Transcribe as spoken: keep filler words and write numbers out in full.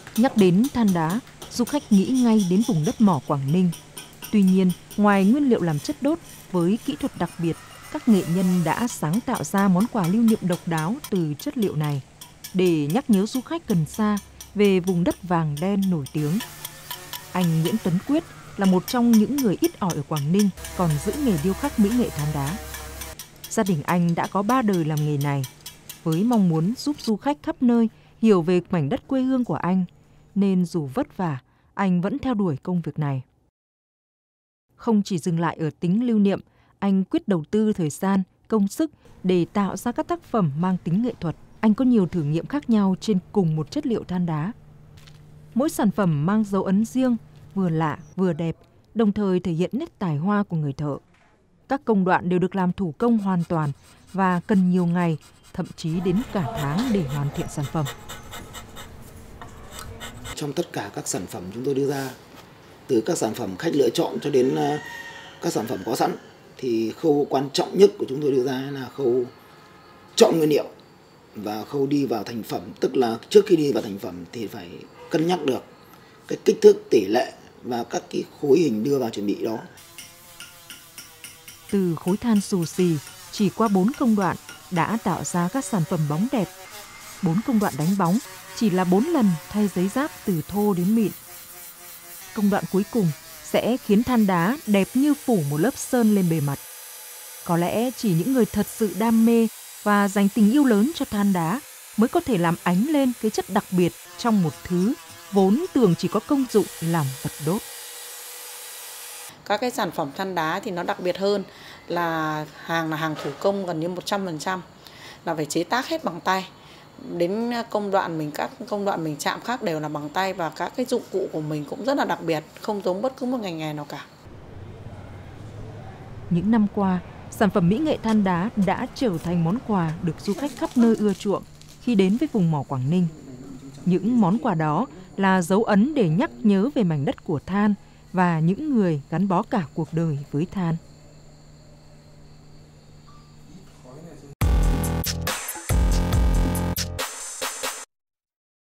Nhắc đến than đá, du khách nghĩ ngay đến vùng đất mỏ Quảng Ninh. Tuy nhiên, ngoài nguyên liệu làm chất đốt, với kỹ thuật đặc biệt, các nghệ nhân đã sáng tạo ra món quà lưu niệm độc đáo từ chất liệu này để nhắc nhớ du khách gần xa về vùng đất vàng đen nổi tiếng. Anh Nguyễn Tấn Quyết là một trong những người ít ỏi ở Quảng Ninh còn giữ nghề điêu khắc mỹ nghệ than đá. Gia đình anh đã có ba đời làm nghề này, với mong muốn giúp du khách khắp nơi hiểu về mảnh đất quê hương của anh, nên dù vất vả, anh vẫn theo đuổi công việc này. Không chỉ dừng lại ở tính lưu niệm, anh quyết đầu tư thời gian, công sức để tạo ra các tác phẩm mang tính nghệ thuật. Anh có nhiều thử nghiệm khác nhau trên cùng một chất liệu than đá. Mỗi sản phẩm mang dấu ấn riêng, vừa lạ vừa đẹp, đồng thời thể hiện nét tài hoa của người thợ. Các công đoạn đều được làm thủ công hoàn toàn và cần nhiều ngày, thậm chí đến cả tháng để hoàn thiện sản phẩm. Trong tất cả các sản phẩm chúng tôi đưa ra, từ các sản phẩm khách lựa chọn cho đến các sản phẩm có sẵn, thì khâu quan trọng nhất của chúng tôi đưa ra là khâu chọn nguyên liệu và khâu đi vào thành phẩm. Tức là trước khi đi vào thành phẩm thì phải cân nhắc được cái kích thước, tỷ lệ và các cái khối hình đưa vào chuẩn bị đó. Từ khối than xù xì, chỉ qua bốn công đoạn đã tạo ra các sản phẩm bóng đẹp. Bốn công đoạn đánh bóng chỉ là bốn lần thay giấy giáp từ thô đến mịn. Công đoạn cuối cùng sẽ khiến than đá đẹp như phủ một lớp sơn lên bề mặt. Có lẽ chỉ những người thật sự đam mê và dành tình yêu lớn cho than đá mới có thể làm ánh lên cái chất đặc biệt trong một thứ vốn tưởng chỉ có công dụng làm vật đốt. Các cái sản phẩm than đá thì nó đặc biệt hơn là hàng là hàng thủ công gần như một trăm phần trăm, là phải chế tác hết bằng tay. Đến công đoạn mình các công đoạn mình chạm khắc đều là bằng tay, và các cái dụng cụ của mình cũng rất là đặc biệt, không giống bất cứ một ngành nghề nào cả. Những năm qua, sản phẩm mỹ nghệ than đá đã trở thành món quà được du khách khắp nơi ưa chuộng khi đến với vùng mỏ Quảng Ninh. Những món quà đó là dấu ấn để nhắc nhớ về mảnh đất của than và những người gắn bó cả cuộc đời với than.